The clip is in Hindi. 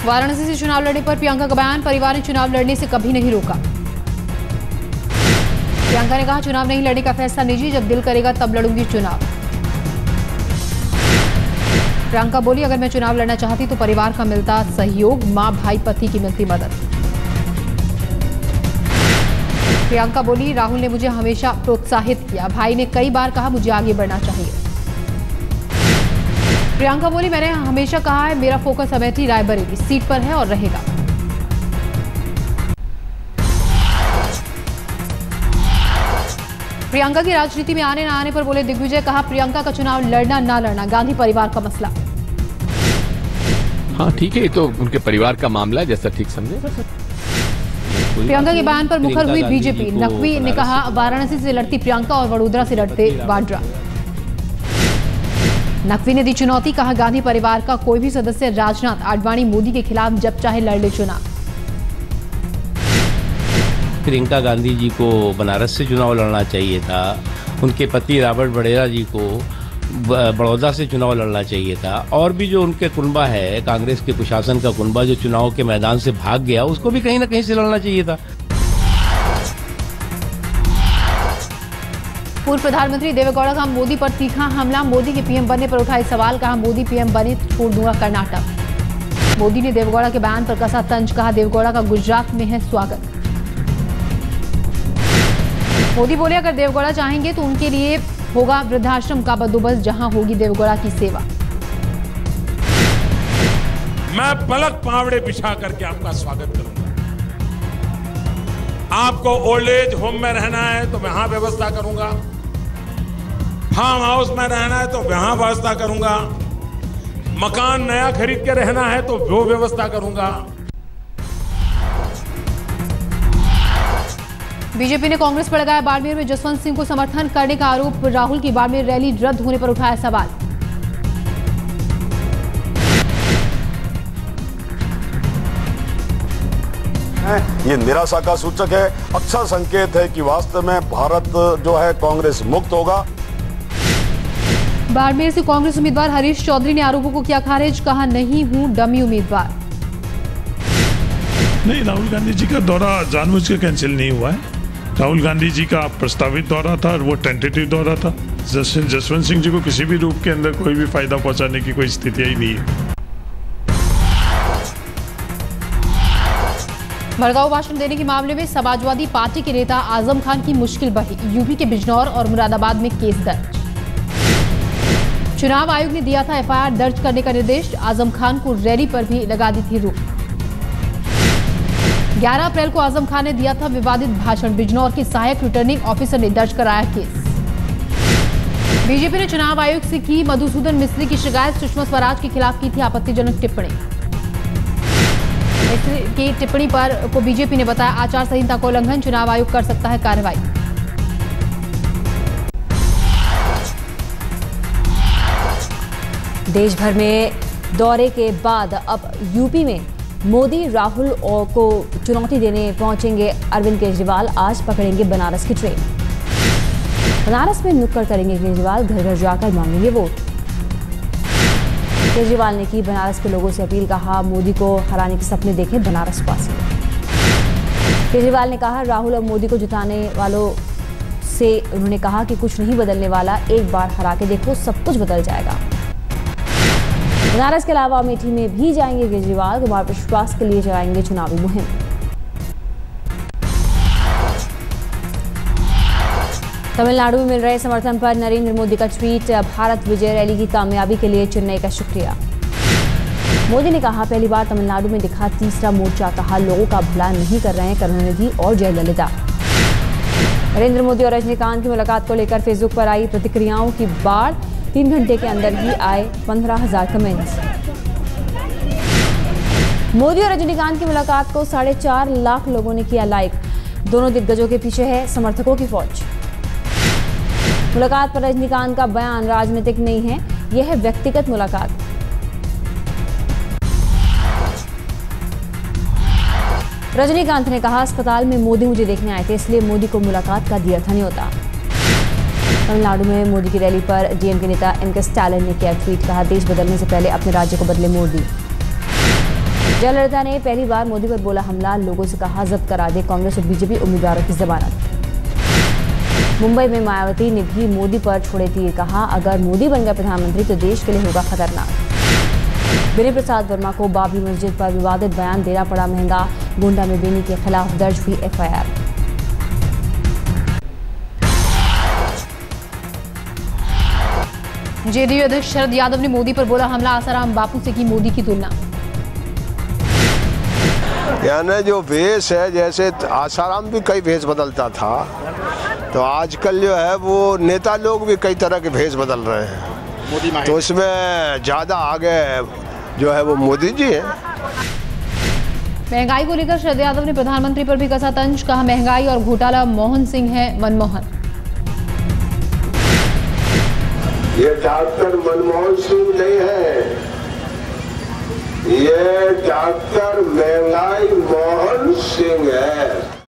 वाराणसी से चुनाव लड़ने पर प्रियंका का बयान, परिवार ने चुनाव लड़ने से कभी नहीं रोका। प्रियंका ने कहा, चुनाव नहीं लड़ने का फैसला निजी, जब दिल करेगा तब लड़ूंगी चुनाव। प्रियंका बोली, अगर मैं चुनाव लड़ना चाहती तो परिवार का मिलता सहयोग, मां भाई पति की मिलती मदद। प्रियंका बोली, राहुल ने मुझे हमेशा प्रोत्साहित किया, भाई ने कई बार कहा मुझे आगे बढ़ना चाहिए। प्रियंका बोली, मैंने हमेशा कहा है मेरा फोकस अमेठी रायबरेली सीट पर है और रहेगा। प्रियंका की राजनीति में आने न आने पर बोले दिग्विजय, कहा प्रियंका का चुनाव लड़ना ना लड़ना गांधी परिवार का मसला। हाँ ठीक है, ये तो उनके परिवार का मामला है, जैसा ठीक समझे। प्रियंका के बयान पर मुखर हुई बीजेपी। नकवी ने कहा, वाराणसी से लड़ती प्रियंका और वडोदरा से लड़ते वाड्रा। नकवी ने दी चुनौती, कहा गांधी परिवार का कोई भी सदस्य राजनाथ, आडवाणी, मोदी के खिलाफ जब चाहे लड़ ले चुनाव। प्रियंका गांधी जी को बनारस से चुनाव लड़ना चाहिए था, उनके पति रॉबर्ट वडेरा जी को बड़ौदा से चुनाव लड़ना चाहिए था, और भी जो उनके कुनबा है, कांग्रेस के कुशासन का कुनबा जो चुनाव के मैदान से भाग गया, उसको भी कहीं ना कहीं से लड़ना चाहिए था। पूर्व प्रधानमंत्री देवेगौड़ा का मोदी पर तीखा हमला, मोदी के पीएम बनने पर उठाए सवाल, कहा मोदी पीएम बने छोड़ दूंगा कर्नाटक। मोदी ने देवेगौड़ा के बयान पर कसा तंज, कहा देवेगौड़ा का गुजरात में है स्वागत। मोदी बोले, अगर देवेगौड़ा चाहेंगे तो उनके लिए होगा वृद्धाश्रम का बंदोबस्त, जहां होगी देवेगौड़ा की सेवा। मैं पलक पावड़े बिछा करके आपका स्वागत करूंगा। आपको ओल्ड एज होम में रहना है तो वहां व्यवस्था करूंगा, फार्म हाउस में रहना है तो वहां व्यवस्था करूंगा, मकान नया खरीद के रहना है तो वो व्यवस्था करूंगा। बीजेपी ने कांग्रेस पर लगाया बाड़मेर में जसवंत सिंह को समर्थन करने का आरोप, राहुल की बाड़मेर रैली रद्द होने पर उठाया सवाल। ये निराशा का सूचक है, अच्छा संकेत है कि वास्तव में भारत जो है कांग्रेस मुक्त होगा। बाड़मेर से कांग्रेस उम्मीदवार हरीश चौधरी ने आरोपों को किया खारिज, कहा नहीं हूं डमी उम्मीदवार। नहीं, राहुल गांधी जी का दौरा जानबूझ के कैंसिल नहीं हुआ है। राहुल गांधी जी का प्रस्तावित दौरा था और वो टेंटेटिव दौरा था। जसवंत सिंह जी को किसी भी रूप के अंदर कोई भी फायदा पहुंचाने की कोई स्थिति ही नहीं है। भड़काऊ भाषण देने के मामले में समाजवादी पार्टी के नेता आजम खान की मुश्किल बढ़ी, यूपी के बिजनौर और मुरादाबाद में केस दर्ज। चुनाव आयोग ने दिया था एफआईआर दर्ज करने का निर्देश, आजम खान को रैली पर भी लगा दी थी रोक। 11 अप्रैल को आजम खान ने दिया था विवादित भाषण, बिजनौर के सहायक रिटर्निंग ऑफिसर ने दर्ज कराया केस। बीजेपी ने चुनाव आयोग से की मधुसूदन मिस्त्री की शिकायत, सुषमा स्वराज के खिलाफ की थी आपत्तिजनक टिप्पणी। मिस्त्री की टिप्पणी पर को बीजेपी ने बताया आचार संहिता का उल्लंघन, चुनाव आयोग कर सकता है कार्रवाई। देश भर में दौरे के बाद अब यूपी में मोदी राहुल को चुनौती देने पहुंचेंगे अरविंद केजरीवाल। आज पकड़ेंगे बनारस की ट्रेन। बनारस में नुक्कड़ करेंगे केजरीवाल, घर घर जाकर मांगेंगे वोट। केजरीवाल ने की बनारस के लोगों से अपील, कहा मोदी को हराने के सपने देखें बनारस वासी। केजरीवाल ने कहा राहुल और मोदी को जिताने वालों से उन्होंने कहा कि कुछ नहीं बदलने वाला, एक बार हरा के देखो सब कुछ बदल जाएगा। बनारस के अलावा अमेठी में भी जाएंगे केजरीवाल, कुमार विश्वास के लिए चलाएंगे चुनावी मुहिम। तमिलनाडु में मिल रहे समर्थन पर नरेंद्र मोदी का ट्वीट, भारत विजय रैली की कामयाबी के लिए चेन्नई का शुक्रिया। मोदी ने कहा पहली बार तमिलनाडु में दिखा तीसरा मोर्चा, कहा लोगों का भला नहीं कर रहे हैं करुणानिधि और जयललिता। नरेंद्र मोदी और रजनीकांत की मुलाकात को लेकर फेसबुक पर आई प्रतिक्रियाओं की बाढ़, 3 घंटे के अंदर ही आए 15,000 कमेंट्स। मोदी और रजनीकांत की मुलाकात को 4.5 लाख लोगों ने किया लाइक। दोनों दिग्गजों के पीछे है समर्थकों की फौज। मुलाकात पर रजनीकांत का बयान, राजनीतिक नहीं है, यह है व्यक्तिगत मुलाकात। रजनीकांत ने कहा अस्पताल में मोदी मुझे देखने आए थे, इसलिए मोदी को मुलाकात का दिया था न्योता। तमिलनाडु में मोदी की रैली पर डीएमके नेता एमके स्टालिन ने किया ट्वीट, कहा देश बदलने से पहले अपने राज्य को बदले मोदी। जयललिता ने पहली बार मोदी पर बोला हमला, लोगों से कहा जब्त करा दे कांग्रेस और बीजेपी उम्मीदवारों की जमानत। मुंबई में मायावती ने भी मोदी पर छोड़े तीर, कहा अगर मोदी बन गए प्रधानमंत्री तो देश के लिए होगा खतरनाक। बेनी प्रसाद वर्मा को बाबरी मस्जिद पर विवादित बयान देना पड़ा महंगा, गोंडा में बेनी के खिलाफ दर्ज हुई एफआईआर। जेडीयू अध्यक्ष शरद यादव ने मोदी पर बोला हमला, आसाराम बापू से की मोदी की तुलना। यानी जो भेष है, जैसे आसाराम भी कई भेष बदलता था, तो आजकल जो है वो नेता लोग भी कई तरह के भेष बदल रहे हैं, तो इसमें ज्यादा आगे जो है वो मोदी जी हैं। महंगाई को लेकर शरद यादव ने प्रधानमंत्री पर भी कसा तंज, कहा महंगाई और घोटाला मोहन सिंह है मनमोहन। ये डॉक्टर मनमोहन सिंह नहीं है, ये डॉक्टर महंगाई मोहन सिंह है।